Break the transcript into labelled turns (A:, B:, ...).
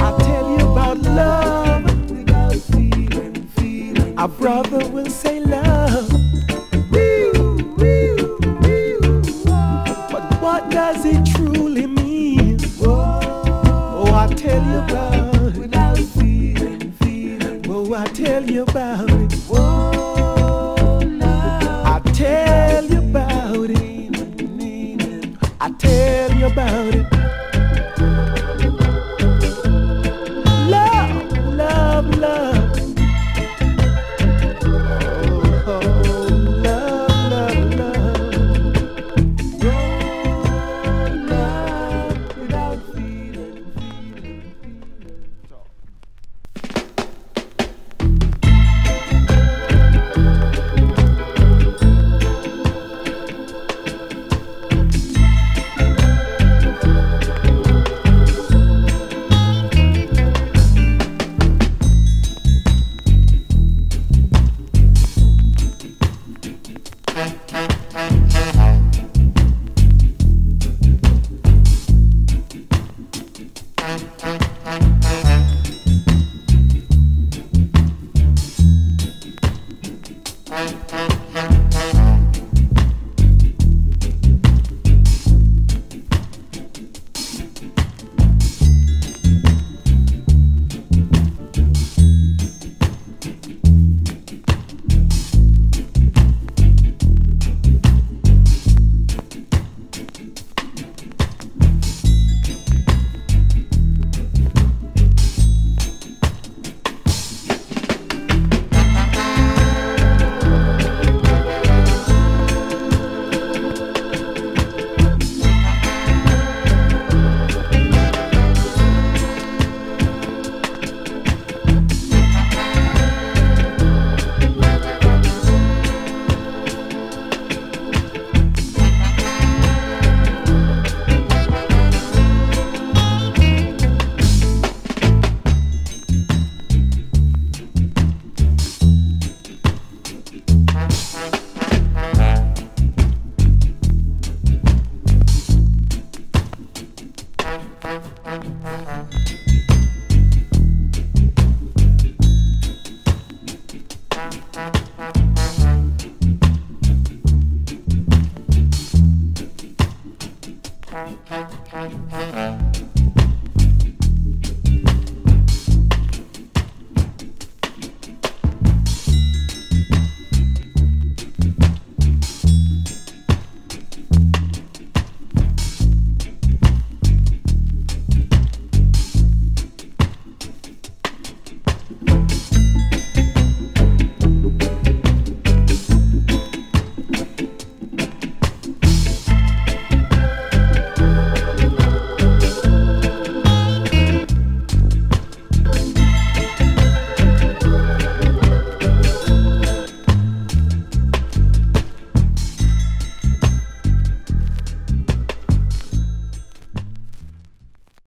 A: I tell you about love without feeling. A brother will say love. But what does it truly mean? Oh, I tell you about it without feeling. Oh, I tell you about it. I tell you about it. I tell you about it. Love, love, love. Oh, love, love, love. Oh, love without feeling.
B: Thank you.